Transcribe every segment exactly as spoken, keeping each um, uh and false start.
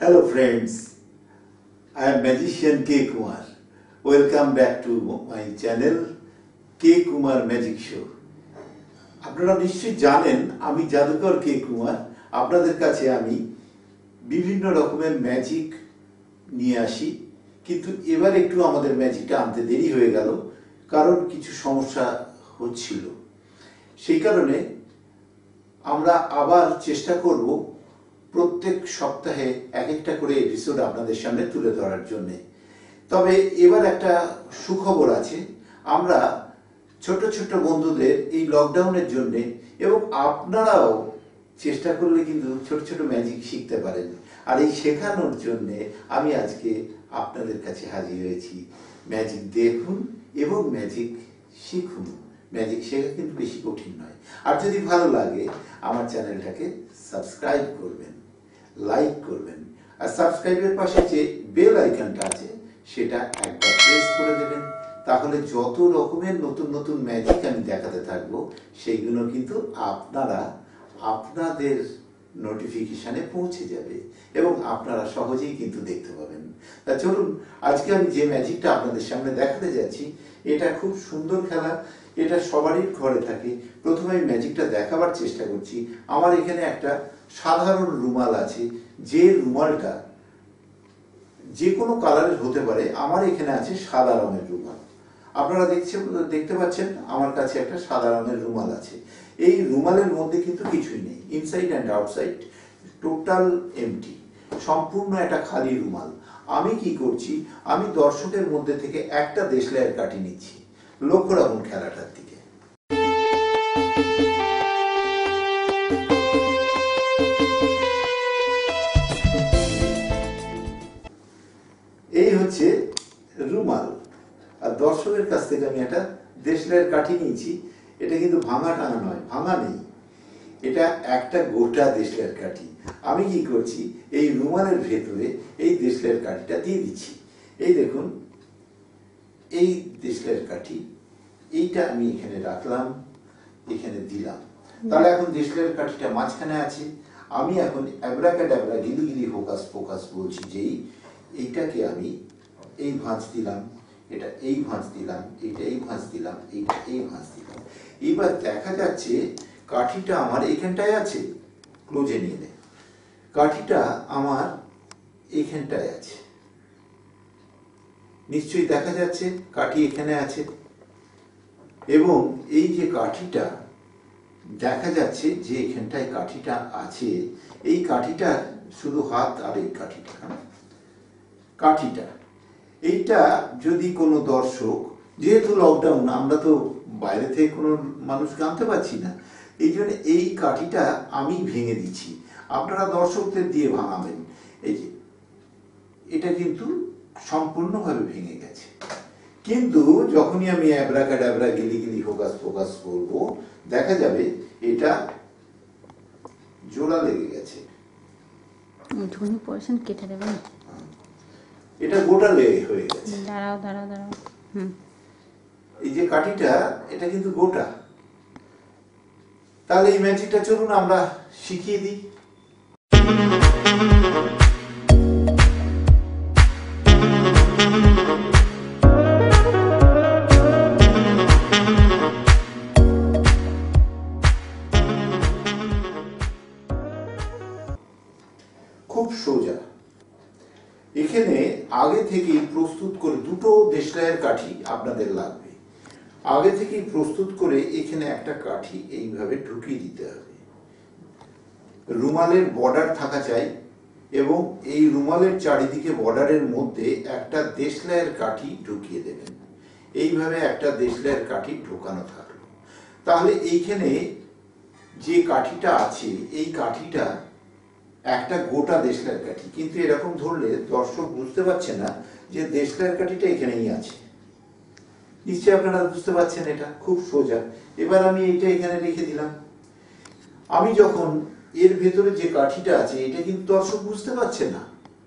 Hello friends, I am magician K. Kumar. Welcome back to my channel K. Kumar Magic Show. আপনারা নিশ্চয়ই জানেন আমি জাদুকর কে কুমার। আপনাদের কাছে আমি বিভিন্ন রকমের ম্যাজিক নিয়ে আসি, কিন্তু এবার একটু আমাদের ম্যাজিকটা আনতে দেরি হয়ে গেল, কারণ কিছু সমস্যা হচ্ছিল। সেই কারণে আমরা আবার চেষ্টা করব প্রত্যেক সপ্তাহে এক একটা করে এপিসোড আপনাদের সামনে তুলে ধরার জন্যে। তবে এবার একটা সুখবর আছে, আমরা ছোট ছোট বন্ধুদের এই লকডাউনের জন্যে, এবং আপনারাও চেষ্টা করলে কিন্তু ছোট ছোট ম্যাজিক শিখতে পারেন। আর এই শেখানোর জন্যে আমি আজকে আপনাদের কাছে হাজির হয়েছি। ম্যাজিক দেখুন এবং ম্যাজিক শিখুন। ম্যাজিক শেখা কিন্তু বেশি কঠিন নয়। আর যদি ভালো লাগে আমার চ্যানেলটাকে সাবস্ক্রাইব করবেন, লাইক করবেন, আর সাবস্ক্রাইবের পাশে যে বেল আইকনটা আছে সেটা একবার প্রেস করে দেবেন। তাহলে যত রকমের নতুন নতুন ম্যাজিক আমি দেখাতে থাকবো সেইগুলো কিন্তু আপনারা আপনাদের নোটিফিকেশনে পৌঁছে যাবে এবং আপনারা সহজেই কিন্তু দেখতে পাবেন। তা চলুন, আজকে আমি যে ম্যাজিকটা আপনাদের সামনে দেখাতে যাচ্ছি এটা খুব সুন্দর খেলা, এটা সবারই ঘরে থাকে। প্রথমে আমি ম্যাজিকটা দেখাবার চেষ্টা করছি। আমার এখানে একটা সাধারণ রুমাল আছে, যে রুমালটা যে কোনো কালারের হতে পারে। আমার এখানে আছে সাদা রঙের রুমাল। আপনারা দেখছেন, দেখতে পাচ্ছেন আমার কাছে একটা সাদা রঙের রুমাল আছে। এই রুমালের মধ্যে কিন্তু কিছুই নেই, inside and outside total empty, সম্পূর্ণ একটা খালি রুমাল। আমি কি করছি, আমি দর্শকের মধ্যে থেকে একটা দেশলাইয়ের কাঠি নিচ্ছি। লক্ষ্য রাখুন খেলাটার দিকে। এই হচ্ছে রুমাল, আর দর্শকের কাছ থেকে আমি একটা দেশলাইয়ের কাঠি নিয়েছি। এটা কিন্তু ভাঙা টাঙা নয়, ভাঙা নেই, এটা একটা গোটা দেশলাইয়ের কাঠি। আমি কি করছি, এই রুমালের ভেতরে এই দেশলাইয়ের কাঠিটা দিয়ে দিচ্ছি। এই দেখুন, এই দেশলাইয়ের কাঠি এইটা আমি এখানে রাখলাম, এখানে দিলাম। তাহলে এখন দেশলাইয়ের কাঠিটা মাঝখানে আছে। আমি এখন অ্যাব্রাকাডাব্রা গিলিগিলি হোকাস ফোকাস বলছি, যেই এইটাকে আমি এই ভাঁজ দিলাম, এটা এই ভাঁজ দিলাম, এইটা এই ভাঁজ দিলাম, এইটা এই ভাঁজ দিলাম। এবার দেখা যাচ্ছে কাঠিটা আমার এইখানটায় আছে, ক্লোজে নিয়ে নেয়। কাঠিটা আমার এইখানটায় আছে, নিশ্চয়ই দেখা যাচ্ছে কাঠি এখানে আছে। এবং এই যে কাঠিটা দেখা যাচ্ছে যে এখানটায় কাঠিটা আছে, এই কাঠিটা শুধু হাত, আর এই কাঠিটা কাঠিটা এইটা যদি কোনো দর্শক, যেহেতু লকডাউন, আমরা তো বাইরে থেকে কোনো মানুষকে আনতে পারছি না, এই জন্য এই কাঠিটা আমি ভেঙে দিচ্ছি। আপনারা দর্শকদের দিয়ে ভাঙাবেন। এই যে এটা কিন্তু সম্পূর্ণভাবে ভেঙে গেছে, কিন্তু যখনই আমি অ্যাব্রাকাডাব্রা গিলিগিলি ফোকাস ফোকাস করব, দেখা যাবে এটা জোড়া লেগে গেছে। কেটে দেবেন, এটা গোটা লেগে হয়ে গেছে। দাঁড়াও দাঁড়াও দাঁড়াও হুম এই যে কাঠিটা, এটা কিন্তু গোটা। তাহলে এই ম্যাজিকটা চলুন আমরা শিখিয়ে দিই। খুব সোজা। এখানে আগে থেকেই প্রস্তুত করে দুটো দেশলাইয়ের কাঠি আপনাদের লাগবে। আগে থেকেই প্রস্তুত করে এখানে একটা কাঠি এইভাবে ঢুকিয়ে দিতে হবে। রুমালের বর্ডার থাকা চাই, এবং এই রুমালের চারিদিকে বর্ডারের মধ্যে একটা দেশলাইয়ের কাঠি ঢুকিয়ে দেবেন। এইভাবে একটা দেশলাইয়ের কাঠি ঢোকানো থাকলো। তাহলে এইখানে যে কাঠিটা আছে, এই কাঠিটা একটা গোটা দেশলাইয়ের কাঠি, কিন্তু এরকম ধরলে দর্শক বুঝতে পারছে না যে দেশলাইয়ের কাঠিটা এখানেই আছে। নিশ্চয়ই আপনারা বুঝতে পারছেন, এটা খুব সোজা। এবার আমি এইটা এখানে রেখে দিলাম। আমি যখন এর ভেতরে যে কাঠিটা আছে, এটা কিন্তু দর্শক বুঝতে পারছে না।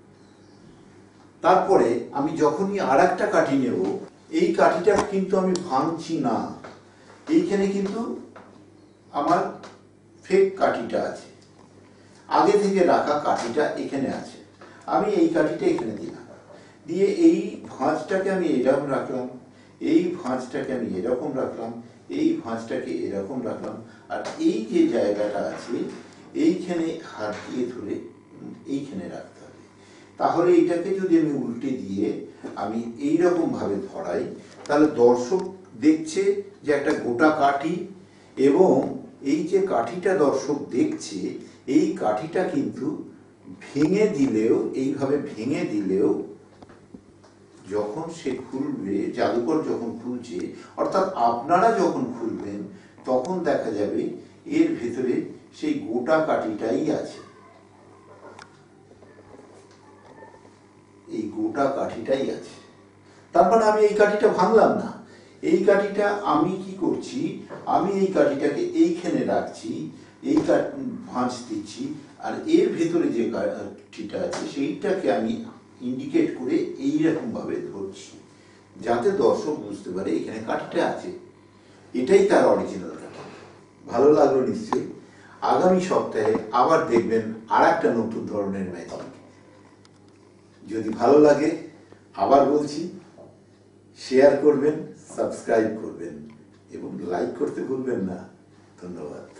তারপরে আমি যখনই আর একটা কাঠি নেব, এই কাঠিটা কিন্তু আমি ভাঙছি না। এইখানে কিন্তু আমার ফেক কাঠিটা আছে, আগে থেকে রাখা কাঠিটা এখানে আছে। আমি এই কাঠিটা এখানে দিলাম, দিয়ে এই ভাঁজটাকে আমি এরকম রাখলাম, এই ভাঁজটাকে আমি এরকম রাখলাম, এই ভাঁজটাকে এরকম রাখলাম, আর এই যে জায়গাটা আছে এইখানে হাত দিয়ে ধরে এইখানে রাখতে হবে। তাহলে এইটাকে যদি আমি উল্টে দিয়ে আমি এইরকম ভাবে ধরাই, তাহলে দর্শক দেখছে যে একটা গোটা কাঠি, এবং এই যে কাঠিটা দর্শক দেখছে এই কাঠিটা কিন্তু ভেঙে দিলেও, এইভাবে ভেঙে দিলেও যখন সে খুলবে, জাদুকর যখন খুলছে অর্থাৎ আপনারা যখন খুলবেন, তখন দেখা যাবে এর ভেতরে সেই গোটা কাঠিটাই আছে, এই গোটা কাঠিটাই আছে। তারপরে আমি এই কাঠিটা ভাঙলাম না, এই কাঠিটা আমি কি করছি, আমি এই কাঠিটাকে এইখানে রাখছি, এই ভাঁজ দিচ্ছি, আর এর ভেতরে যে কাঠিটা আছে সেইটাকে আমি ইন্ডিকেট করে এইরকম ভাবে ধরছি, যাতে দর্শক বুঝতে পারে এখানে কাঠিটা আছে, এটাই তার অরিজিনাল কাঠি। ভালো লাগলো নিশ্চয়ই। আগামী সপ্তাহে আবার দেখবেন আর একটা নতুন ধরনের ম্যাজিক। যদি ভালো লাগে আবার বলছি, শেয়ার করবেন, সাবস্ক্রাইব করবেন এবং লাইক করতে ভুলবেন না। ধন্যবাদ।